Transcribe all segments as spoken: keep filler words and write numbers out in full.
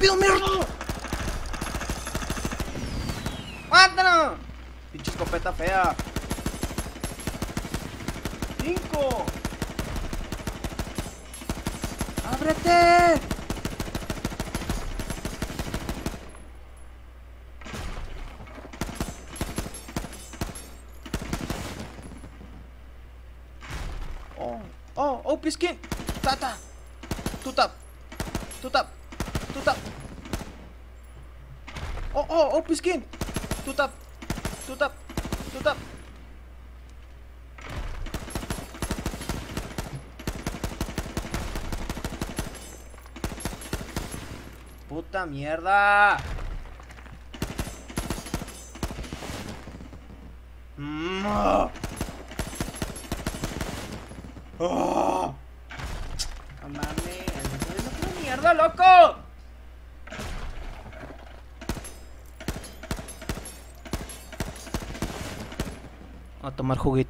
rápido, mierda! ¡Mátalo! Pinche escopeta fea. ¡Cinco! ¡Ábrete! Oh, oh, oh, pisquín. Tata. Tutap. Tutap. Tutap. Oh, oh, oh, pisquín. Tutap. Tutap. Tutap. Puta mierda. Mm. Oh. Oh. No mames, ¡no mierda, loco! A tomar juguito.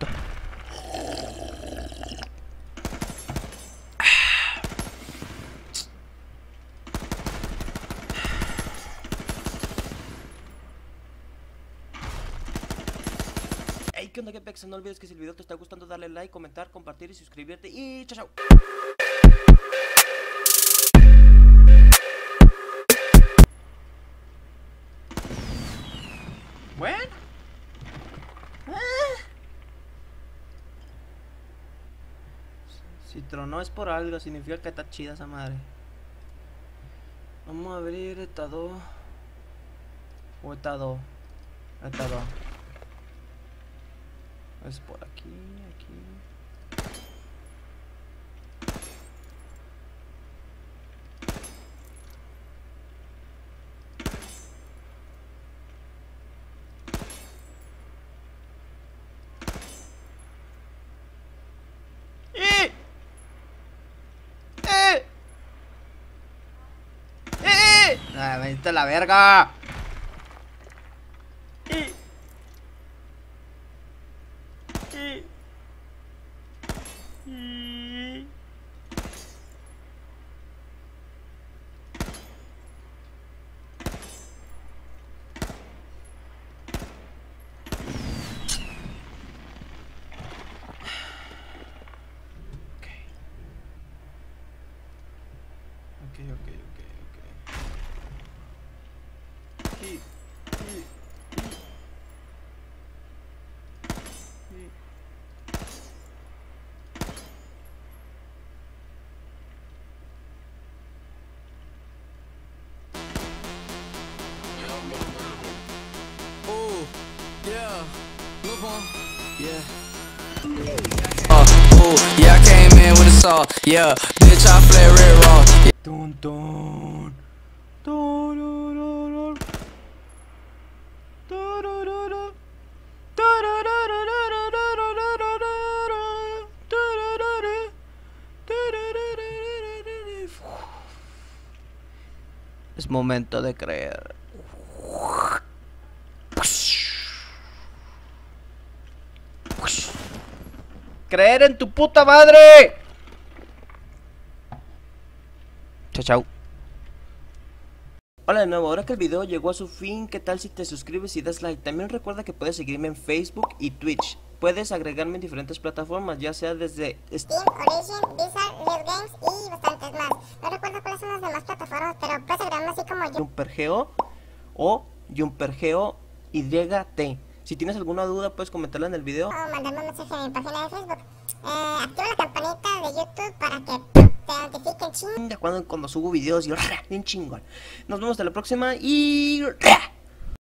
Hey, ¿qué onda, Gepex? No olvides que si el video te está gustando, darle like, comentar, compartir y suscribirte. Y chao, chao. Bueno. Ah. Si tronó es por algo, significa que está chida esa madre. Vamos a abrir etado. O etado. Etado. Es por aquí, aquí. ¡Eh! ¡Eh! ¡Eh! ¡Ah, vete a la verga! ¡Eh! ¡Eh! ¡Eh! Ok, ok, ok, ok. Y, y, y, y. Oh, yeah, look on, yeah. Uh, oh, yeah, I came in with a saw, yeah, bitch, I flare red raw. Yeah. Dun, dun. Turururu. Turururu. Turururu. Turururu. Turururu. Es momento de creer. Creer en tu puta madre. Chao, chao. Hola de nuevo, ahora que el video llegó a su fin, ¿qué tal si te suscribes y das like? También recuerda que puedes seguirme en Facebook y Twitch. Puedes agregarme en diferentes plataformas, ya sea desde Steam, Origin, Blizzard, Riot Games y bastantes más. No recuerdo cuáles son las demás plataformas, pero puedes agregarme así como yo. Jumpergeo o Jumpergeo Y T. Si tienes alguna duda puedes comentarla en el video. O mandarme un mensaje en mi página de Facebook. Eh, activa la campanita de YouTube para que te notifiquen ching. Cuando, cuando subo videos y bien chingón. Nos vemos hasta la próxima y...